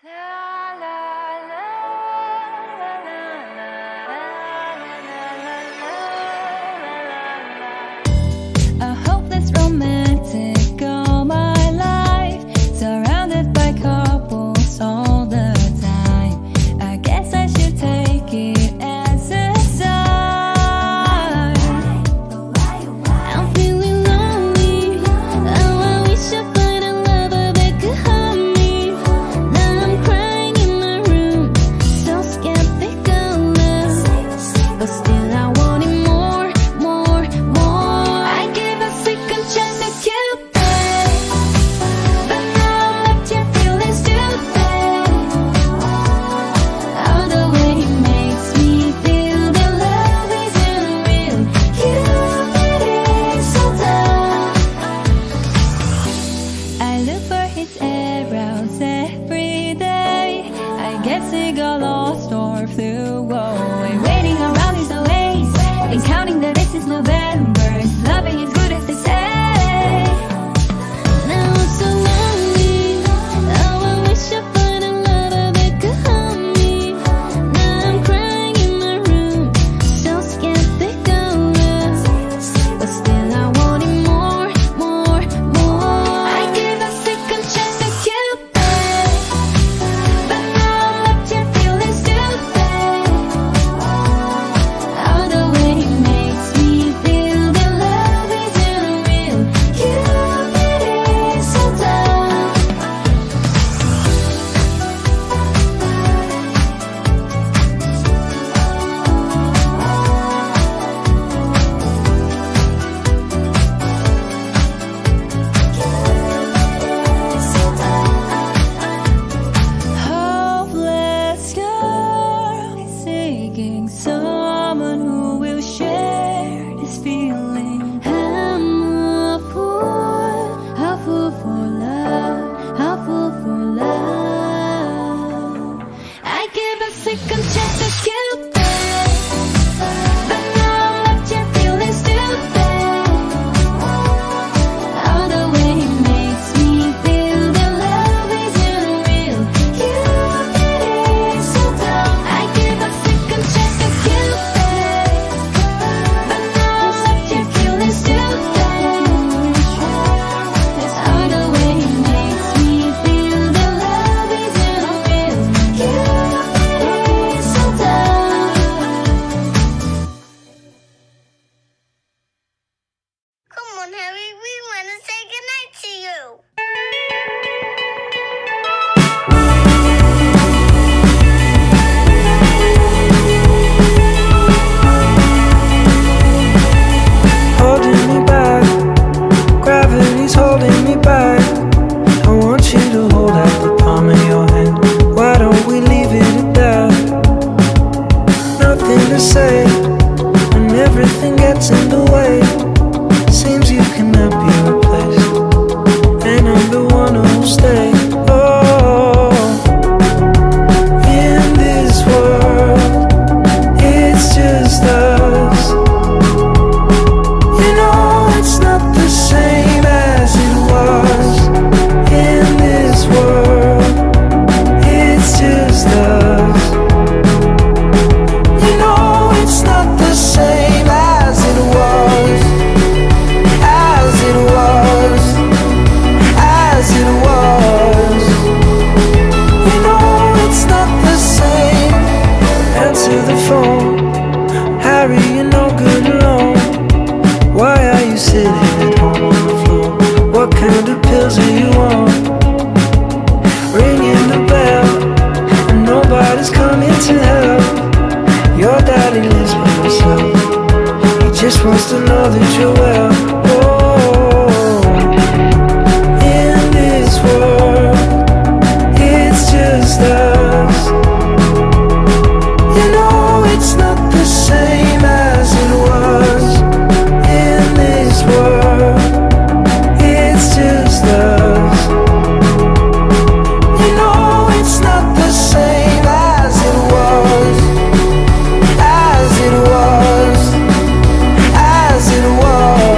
As it was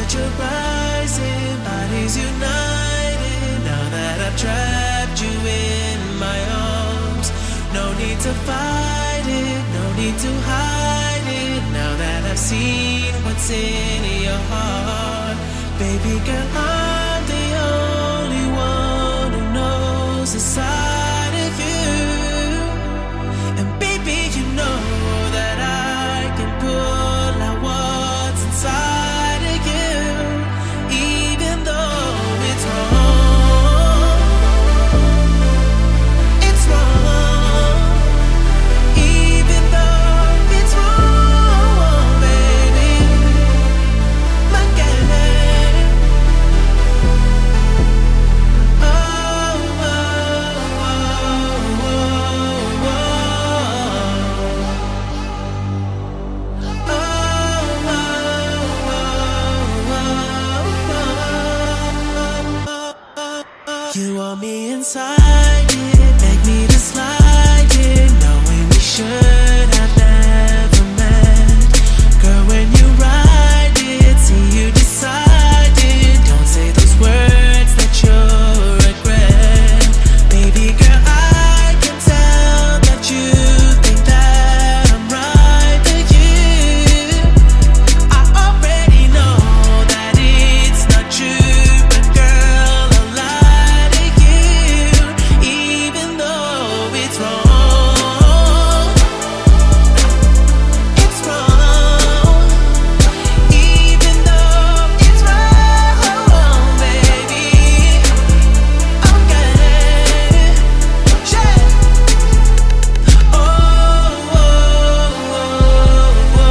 Temperature rising, bodies united. Now that I've trapped you in my arms, no need to fight it, no need to hide it. Now that I've seen what's in your heart, baby girl, I'm the only one who knows the side of you. And baby, you know that I can pull out what's inside of you, even though it's wrong. It's wrong, even though it's wrong, baby. Look at it. Oh, oh, oh, oh, oh. You want me inside it, beg me to slide it, knowing we should have never met. Girl, when you ride it, see you decided. Don't say those words that you'll regret. Baby girl, I can tell that you think that I'm right for you. I already know that it's not true, but girl, I'll lie to you, even though it's wrong. It's wrong, even though it's wrong, baby. Okay, yeah. Oh, oh, oh, oh,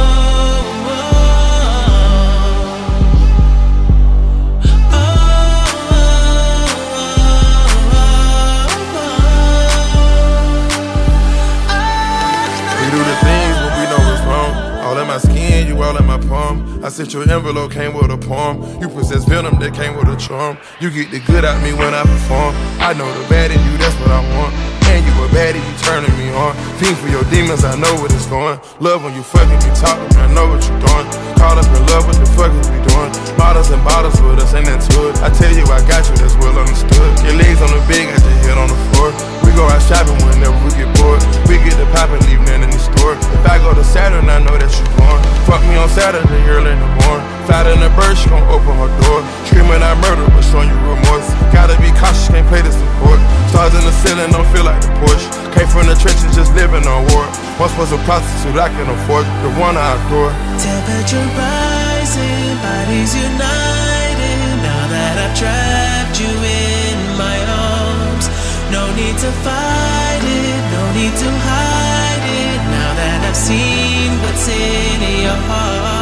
We do the things when we know it's wrong. All in my skin, you all in my palm. I sent your envelope, came with a poem. You possess venom that came with a charm. You get the good out me when I perform. I know the bad in you, that's what I want. And you a baddie, you turning me on. Fiend for your demons, I know what it's going. Love when you fucking me, talking, I know what you doing. Caught up in love, what the fuck is we doing? Bottles and bottles with us, ain't that to it. I tell you I got you, that's well understood. Your legs on the bed, got your head on the floor. We go out shopping whenever we get bored. We get the pop and leave nothing in the store. If I go to Saturn, I know that you born. Fuck me on Saturday, early in the morning. Fat in the bird, she gon' open her door. Screaming I murder, but showing you remorse. Gotta be cautious, can't play this in court. Stars in the ceiling, don't feel like the Porsche. Came from the trenches, just living on war. Once was a prostitute, I can afford the one I adore. temperature rising, bodies united. Now that I've trapped you in my arms, no need to fight it, no need to hide it. Now that I've seen what's in your heart.